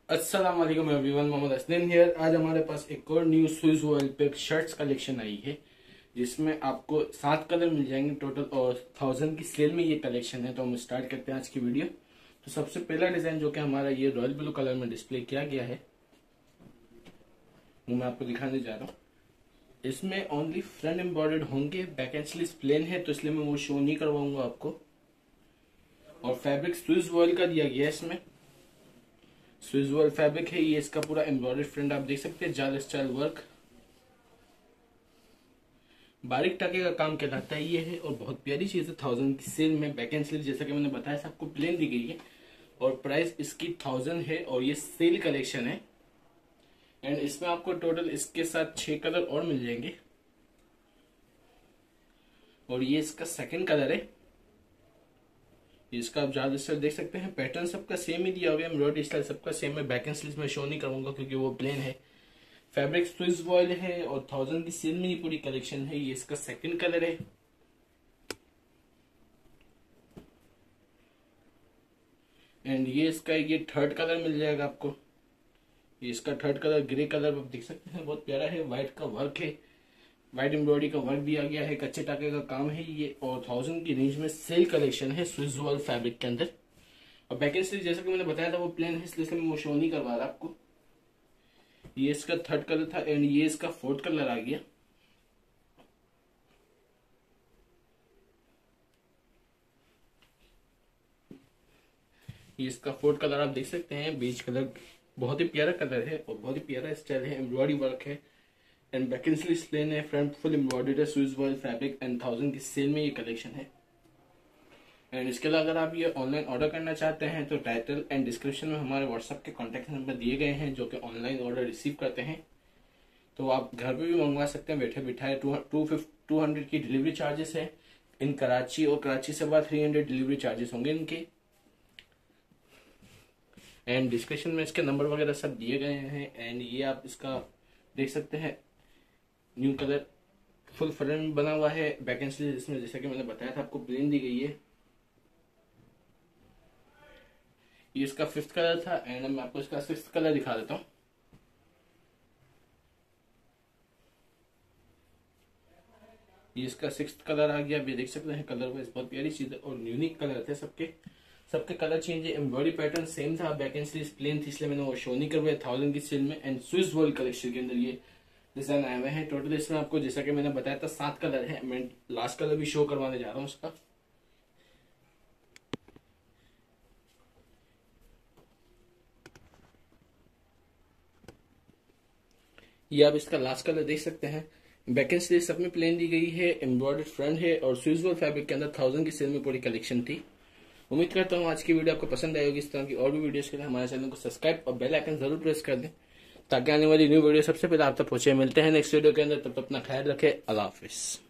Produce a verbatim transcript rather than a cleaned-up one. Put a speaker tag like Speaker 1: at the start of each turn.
Speaker 1: अस्सलाम वालेकुम everyone, Mohammad Aslam here. आज हमारे पास एक और न्यू स्विस वर्ल्ड पे शर्ट्स कलेक्शन आई है जिसमें आपको सात कलर मिल जाएंगे टोटल और थाउजेंड की सेल में ये कलेक्शन है। तो हम स्टार्ट करते हैं आज की वीडियो। तो सबसे पहला डिजाइन जो कि हमारा ये रॉयल ब्लू कलर में डिस्प्ले किया गया है वो मैं आपको दिखाने जा रहा हूँ। इसमें ओनली फ्रंट एम्ब्रॉयडर्ड होंगे, बैक एंड स्लीव्स प्लेन है तो इसलिए मैं वो शो नहीं करवाऊंगा आपको। और फैब्रिक स्विस वर्ल्ड का दिया गया है, इसमें स्विस वर्ल्ड फैब्रिक है। ये इसका पूरा एम्ब्रॉयडर्ड फ्रंट आप देख सकते हैं, जाल स्टाइल वर्क, बारीक टाके का काम कहलाता है ये है। और बहुत प्यारी चीज है, थाउजेंड की सेल में। बैक एंड स्लीव जैसा कि मैंने बताया था आपको प्लेन दी गई है और प्राइस इसकी थाउजेंड है और ये सेल कलेक्शन है। एंड इसमें आपको टोटल इसके साथ छह कलर और मिल जाएंगे और ये इसका सेकंड कलर है। इसका आप ज्यादा से देख सकते हैं, पैटर्न सबका सेम ही दिया हुआ है, एम्ब्रॉयडरी स्टाइल सबका सेम है। बैक एंड स्लीव्स में शो नहीं करूंगा क्योंकि वो प्लेन है। फैब्रिक स्विस वर्ल्ड है और थाउजेंड की सेल में ये पूरी कलेक्शन है। ये इसका सेकंड कलर है। एंड ये इसका ये थर्ड कलर मिल जाएगा आपको। ये इसका थर्ड कलर ग्रे कलर आप देख सकते हैं, बहुत प्यारा है। व्हाइट का वर्क है, व्हाइट एम्ब्रॉयडरी का वर्क दिया गया है, कच्चे टाके का काम है ये। और थाउजेंड की रेंज में सेल कलेक्शन है स्विस वर्ल्ड फैब्रिक के अंदर। और बैक एंड स्लीव जैसा कि मैंने बताया था वो प्लेन है, इसलिए मैं वो शो नहीं करवा रहा आपको। ये इसका थर्ड कलर था एंड ये इसका फोर्थ कलर आ गया। ये इसका फोर्थ कलर आप देख सकते हैं, बीच कलर, बहुत ही प्यारा कलर है और बहुत ही प्यारा स्टाइल है। एम्ब्रॉयडरी वर्क है and back and sleeve plain है, फ्रंट फुल एम्ब्रॉयडरी है, Swiss World fabric and thousand की सेल में ये कलेक्शन है। एंड इसके अलावा अगर आप ये ऑनलाइन ऑर्डर करना चाहते हैं तो टाइटल एंड डिस्क्रिप्शन में हमारे व्हाट्सएप के कॉन्टैक्ट नंबर दिए गए हैं जो कि ऑनलाइन ऑर्डर रिसीव करते हैं। तो आप घर पे भी मंगवा सकते हैं बैठे बिठाए। टू टू टू हंड्रेड की डिलीवरी चार्जेस है इन कराची, और कराची से बाद थ्री हंड्रेड डिलीवरी चार्जेस होंगे इनके। एंड डिस्क्रिप्शन में इसके नंबर वगैरह सब दिए गए हैं। एंड ये आप इसका देख सकते हैं, न्यू कलर फुल फ्रंट बना हुआ है। बैक एंड स्लीव इसमें जैसा कि मैंने बताया था आपको प्लेन दी गई है। ये इसका फिफ्थ कलर था एंड मैं आपको इसका सिक्स्थ कलर दिखा देता हूँ। ये इसका सिक्स्थ कलर आ गया, भी देख सकते हैं कलर वाइज बहुत प्यारी चीज है और यूनिक कलर थे सबके सबके कलर चेंज है। एम्ब्रॉयडरी पैटर्न सेम था, बैक एंड स्लीव प्लेन थी इसलिए मैंने वो शो नहीं करवाया थाउजेंड की सेल में। एंड स्विस वर्ल्ड कलेक्शन के अंदर ये डिजाइन आए हुए हैं। टोटल इसमें आपको जैसा कि मैंने बताया था सात कलर है। मैं लास्ट कलर भी शो करवाने जा रहा हूँ उसका। ये आप इसका लास्ट कलर देख सकते हैं। बैक एंड स्लीव सब में प्लेन दी गई है, एम्ब्रॉयडर्ड फ्रंट है और स्विस वर्ल्ड फैब्रिक के अंदर थाउजेंड की सेल में पूरी कलेक्शन थी। उम्मीद करता हूँ आज की वीडियो आपको पसंद आई होगी। इस तरह की और भी वीडियोस के लिए हमारे चैनल को सब्सक्राइब और बेल आइकन जरूर प्रेस कर दें ताकि आने वाली न्यू वीडियो सबसे पहले आप तक पहुंचे। मिलते हैं नेक्स्ट वीडियो के अंदर, तब तक अपना ख्याल रखें। अल्लाह हाफिज।